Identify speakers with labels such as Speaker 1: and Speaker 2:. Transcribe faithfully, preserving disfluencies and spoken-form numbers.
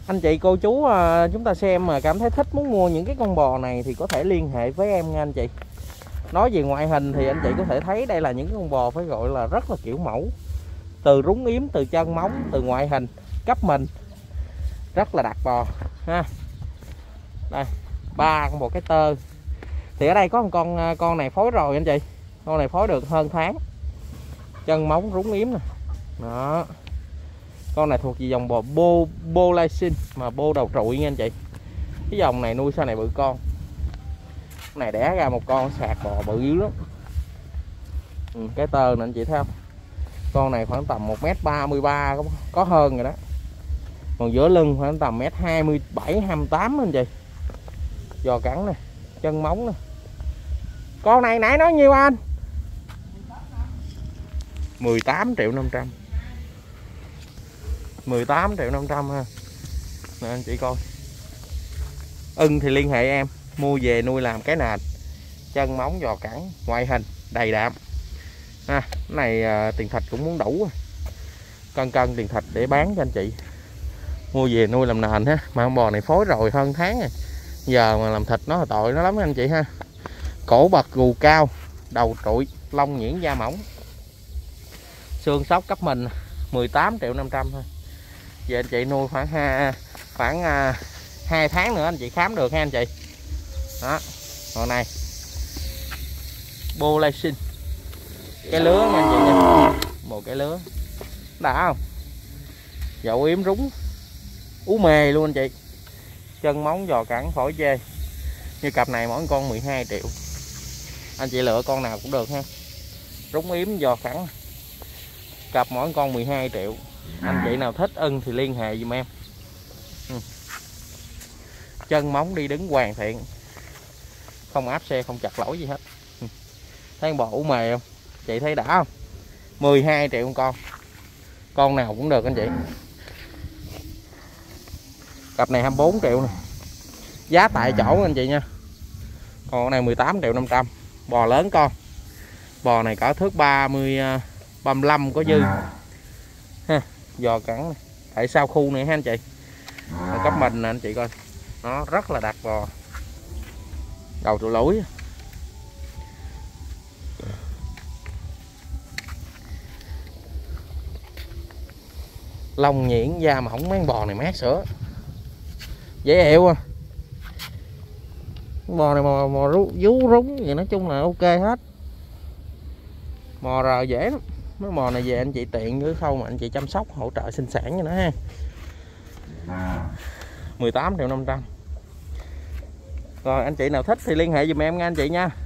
Speaker 1: Anh chị cô chú chúng ta xem mà cảm thấy thích muốn mua những cái con bò này thì có thể liên hệ với em nha anh chị. Nói về ngoại hình thì anh chị có thể thấy đây là những con bò phải gọi là rất là kiểu mẫu. Từ rúng yếm, từ chân móng, từ ngoại hình, cấp mình rất là đặc bò ha. Đây, ba con bò cái tơ. Thì ở đây có một con con này phối rồi anh chị. Con này phối được hơn tháng. Chân móng rúng yếm nè. Đó. Con này thuộc về dòng bò bô bô lai sinh mà bô đầu trụi nha anh chị. Cái dòng này nuôi sau này bự con. Con này đẻ ra một con sạc bò bự dữ lắm. Ừ, cái tơ nè anh chị thấy không? Con này khoảng tầm một mét ba mươi ba có, có hơn rồi đó. Còn giữa lưng khoảng tầm một mét hai mươi bảy hai mươi tám anh chị. Giò cắn nè, chân móng nè. Con này nãy nói nhiêu anh? mười tám triệu năm trăm. mười tám triệu năm trăm ha. Nè anh chị coi. Ưng thì liên hệ em, mua về nuôi làm cái nền. Chân móng giò cẳng, ngoại hình đầy đạm. Ha, cái này à, tiền thịt cũng muốn đủ. Cân cân tiền thịt để bán cho anh chị. Mua về nuôi làm nền ha, mà con bò này phối rồi hơn tháng rồi. Giờ mà làm thịt nó là tội nó lắm anh chị ha. Cổ bật gù cao, đầu trụi, lông nhuyễn da mỏng. Xương sóc cấp mình mười tám triệu năm trăm thôi. Giờ anh chị nuôi khoảng ha, khoảng uh, hai tháng nữa anh chị khám được ha anh chị. Đó. Con này bô lai sinh. Cái lứa nha anh chị nha. Một cái lứa. Đã không? Dậu yếm rúng. Ú mề luôn anh chị. Chân móng giò cẳng phổi chê. Như cặp này mỗi con mười hai triệu. Anh chị lựa con nào cũng được ha. Rúng yếm giò cẳng. Cặp mỗi con mười hai triệu. Anh chị nào thích ưng thì liên hệ giùm em. Ừ. Chân móng đi đứng hoàn thiện. Không áp xe, không chặt lỗi gì hết. Ừ. Thấy con bò ủ mề không? Chị thấy đã không? mười hai triệu con. Con nào cũng được anh chị. Cặp này hai mươi bốn triệu nè. Giá tại chỗ anh chị nha. Con này mười tám triệu năm trăm. Bò lớn con. Bò này cỡ thước ba mươi ba mươi lăm có dư. Ha, giò cẳng này. Tại sao khu này ha anh chị. Còn cấp mình nè anh chị coi. Nó rất là đặc bò. Đầu trụ lũi. Lông nhuyễn da mỏng, mấy con bò này mát sữa. Dễ hiểu à. Bò này mò, mò rú, vú rúng vậy nói chung là ok hết. Mò rờ dễ lắm. Mấy mò này về anh chị tiện với khâu mà anh chị chăm sóc hỗ trợ sinh sản cho nó ha. mười tám triệu năm trăm. Rồi anh chị nào thích thì liên hệ giùm em nha anh chị nha.